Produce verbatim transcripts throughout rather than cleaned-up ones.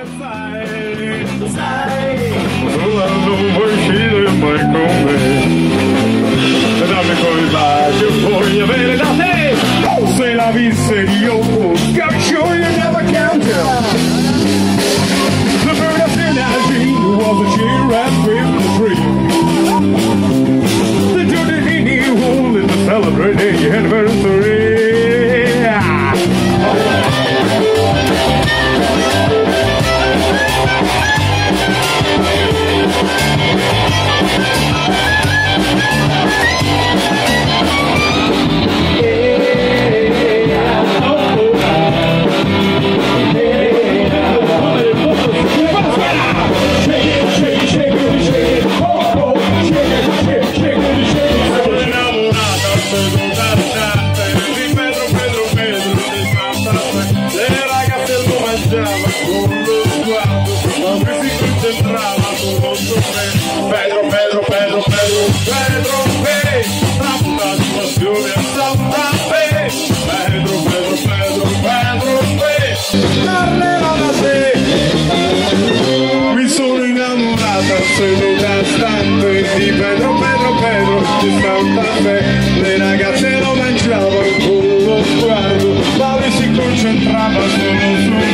non vuoi uscire mai con me, dammi quel bacio, voglio avere da te. Se la visse io, I'm sure you never counted. The bird of energy was a giraffe with the tree. The dirty hinny hole in the celebrating anniversary. Mi sono innamorata, seduta stante di Pedro, Pedro, Pedro, di Santa Fe. Le ragazze lo mangiavano con lo sguardo, ma lui si concentrava solo su me.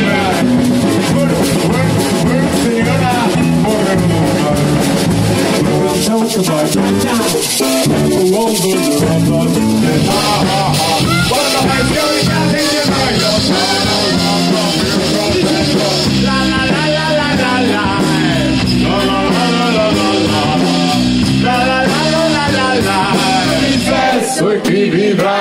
E chi vivrà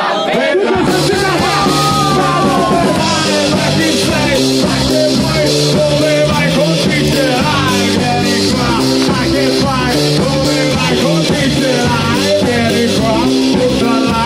dove vai con Chitarra, vieni qua, ma che fai? Dove vai con Chitarra, vieni qua, tutta là.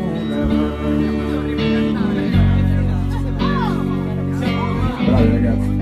Bravi ragazzi.